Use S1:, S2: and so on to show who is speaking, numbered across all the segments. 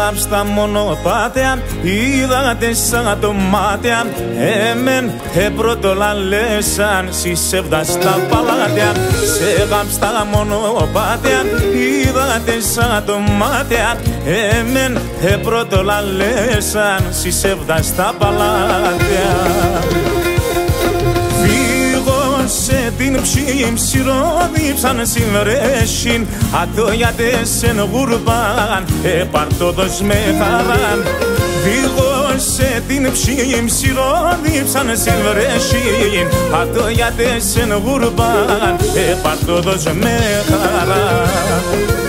S1: γάψ τα μονοπάτια, είδατε σαν το μάτια, εμεν πρωτολαλέσαν συσσεύδα στα παλάτια. Σε γάψ τα μονοπάτια, είδατε σαν το μάτια, εμεν πρωτολαλέσαν συσσεύδα στα παλάτια. Σε την ψήμψηρο δίψαν συμβρέσιν, ατόγιατες εν γουρμπάν, επαρτόδος με χαράν. Δίγω σε την ψήμψηρο δίψαν συμβρέσιν, ατόγιατες εν γουρμπάν, επαρτόδος με χαράν.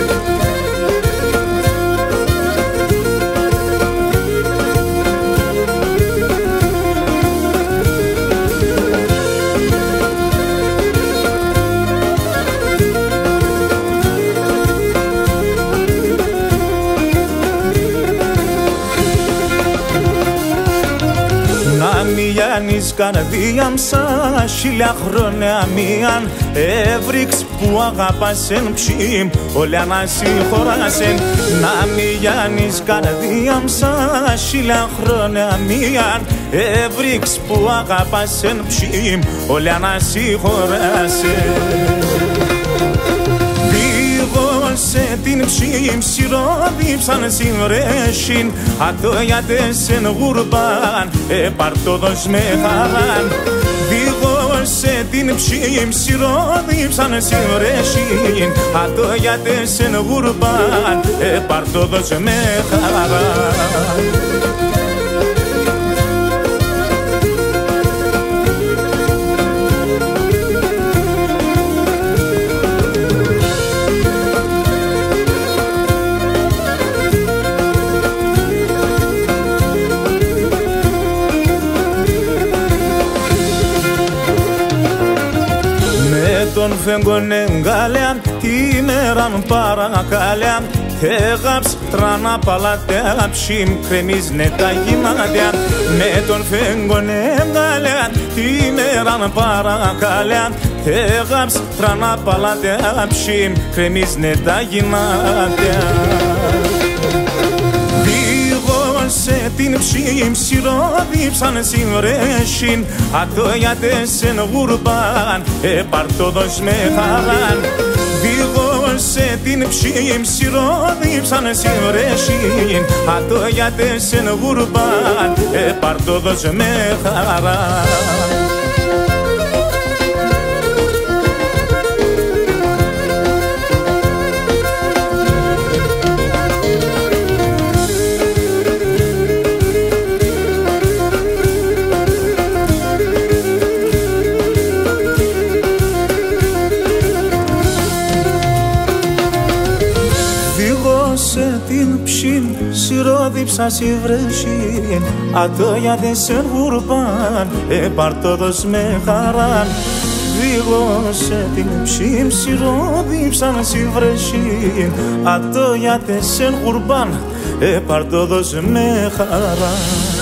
S1: Γιάννης καρδίαμ σαν 1000 χρόνια μίαν, έβριξ που αγαπάσεν ψήμ όλοι ανασυγχωράσεν. Να μη Γιάννης καρδίαμ σαν 1000 χρόνια μίαν, έβριξ που αγαπάσεν ψήμ όλοι ανασυγχωράσεν. Σε την ψήμψηρο δίψαν συμβρέσιν, ατόγιατες εν γουρμπάν, επαρτόδος με χαράν. Δίγω σε την ψήμψηρο δίψαν συμβρέσιν, ατόγιατες εν γουρμπάν, επαρτόδος με χαράν. Τον φέγγον εγκάλεαν, τη μέραν παρακάλεαν, έγαψ τράνα παλατέα ψήμ κρεμίζνε τα γυμάτια. Με τον φέγγον εγκάλεαν, τη μέραν παρακάλεαν, έγαψ τράνα παλατέα ψήμ κρεμίζνε τα γυμάτια. Σε την ψήμψηρο δίψαν συμβρέσιν, ατόγιατες εν γουρμπάν, επαρτόδος με χαράν. Δίγω σε την ψήμψηρο δίψαν συμβρέσιν, ατόγιατες εν γουρμπάν, επαρτόδος με χαράν. Σε την ψήμψηρο δίψα συμβρέσιν, ατόγιατες εν γουρμπάν, επαρτόδος με χαράν. Δίγω σε την ψήμψηρο δίψα συμβρέσιν, ατόγιατες εν γουρμπάν, επαρτόδος με χαράν.